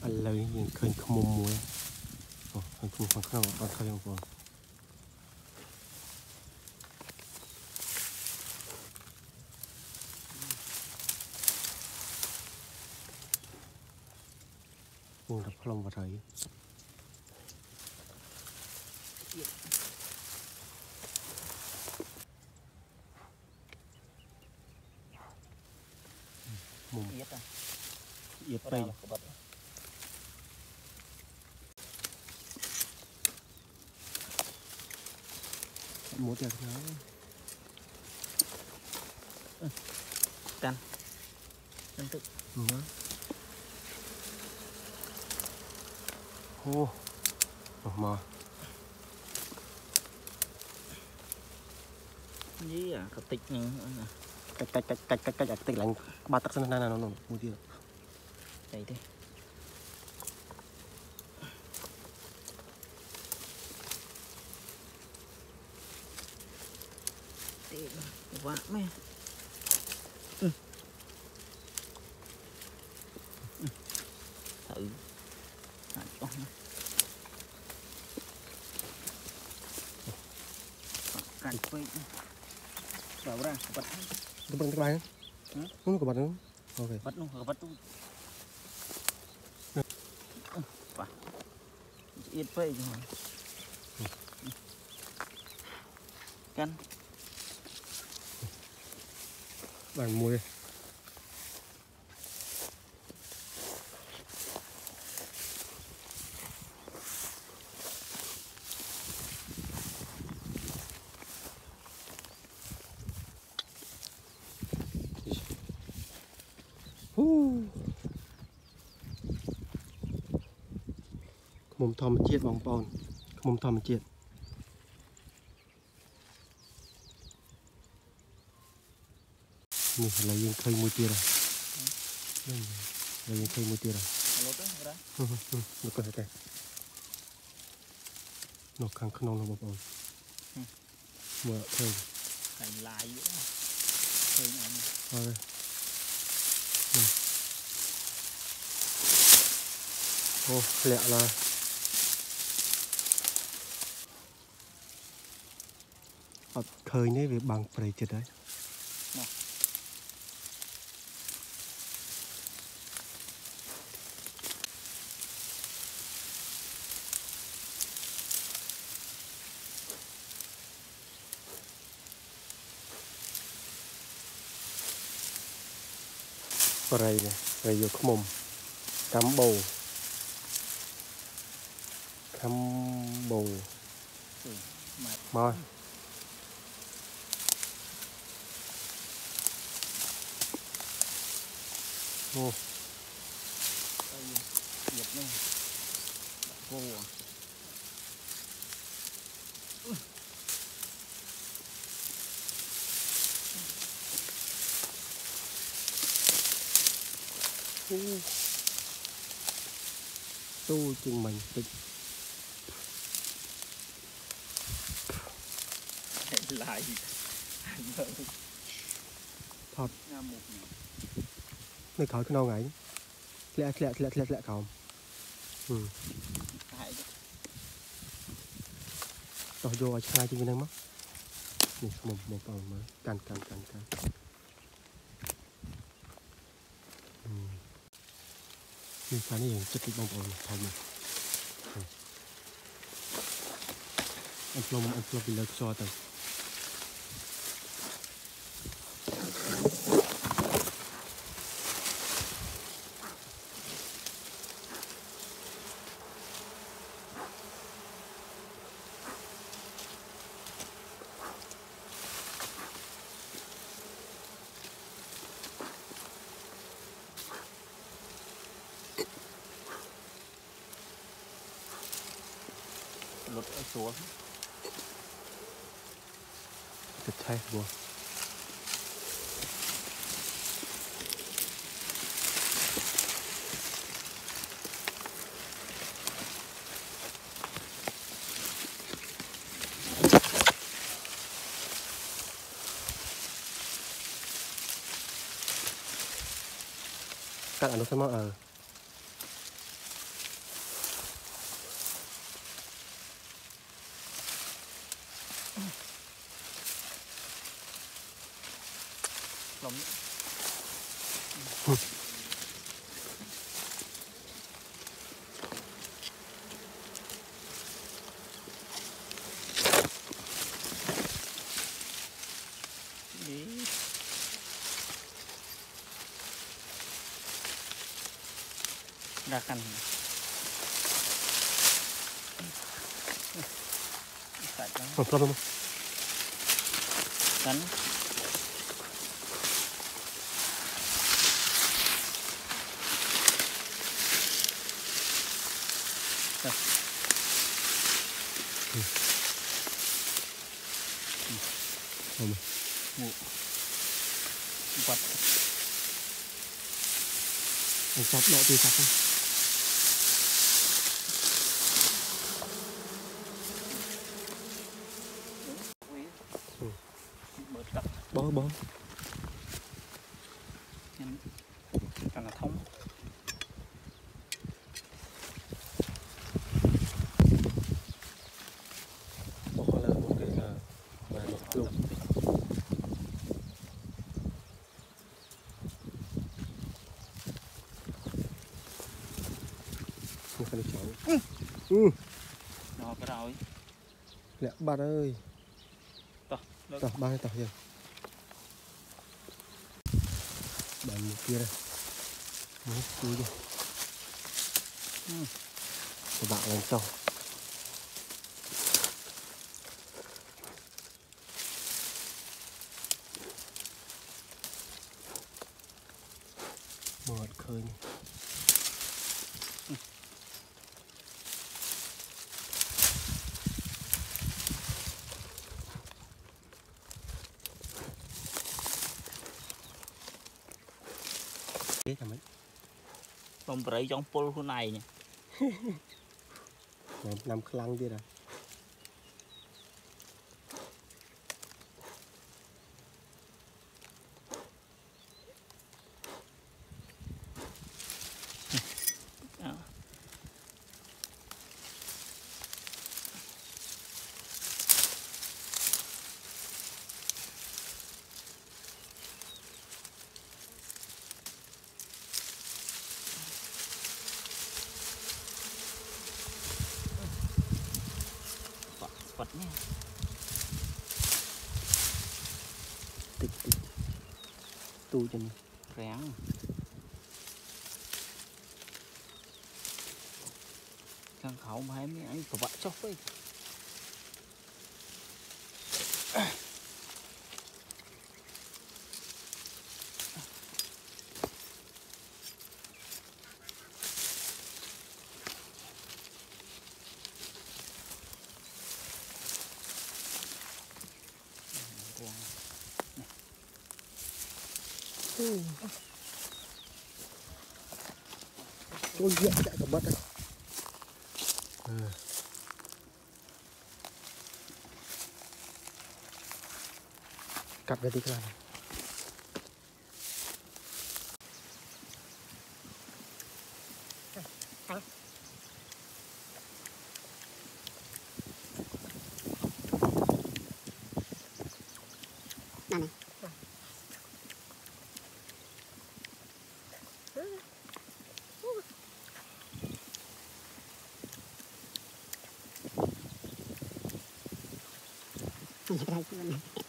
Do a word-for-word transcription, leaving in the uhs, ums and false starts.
lời nhìn khơi không mồm muối ồ khơi không không không không khơi không còn buồn đập lòng vào thấy mồm yết à yết bay một đẹp nó căn căn tự nữa ô mà gì à có tịch nhưng cách cách cách cách cách cách tịch lạnh ba tắc sân này nó nó mua đi đây đi quá mẹ ừ. Ừ. Thử con cắn quay vào ra bật cái bật cái bài không có bật nữa ok bật luôn bật luôn và yên vậy rồi cắn bàn muốiมุมทอมเจียดบองปอนมุมทอมเจียดนี่เรายังเคยมือเตียร์เรายังเคยมือเตียร์อืมอืมแล้วก็แต่นกขังขนมเราบองเมื่อเคย thành lại thôi anh thôi ô lẹ là khơi này về bằng phải chết đấy rồi này rồi vô mồm cắm bầu cắm bầu mồi ô Việt này cô à tu chừng mình tịch lại thật mày khỏi cái nâu ấy lẹ lẹ lẹ lẹ lẹ không ừ tao vô ở hai trên cái này mất một một một vòng mới càn càn càn cànนี่ฟ้านี่ยังจะติดบอมบอลทำมาอันปลอมอันปลอมไปเลยจอตัง lột ở xuống จะใช่บัวกัดอันนู้นใช่ไหมเออ lắm ra căn sạch lắm Không không không. cắn Không. ngủ vật Anh sắp đợi từ sắp không? Bó bó cho nó thông bó là một cái là mà một lục không phải cháu ừ ừ nó cái rồi lẹ bạn ơi to tỏ ba tỏ giờ bạn một kia đây một túi đây các bạn lên sau một khơi này. Biết hả mấy bông bưởi trong pol khu này nhỉ nằm nằm khăn kia rồi vật nhé tịch tịch tu cho mình ráng càng khẩu mà em anh của vợ chốc ấy trôi diện chạy cả mất đấy à. Cắt ra đi cái này này này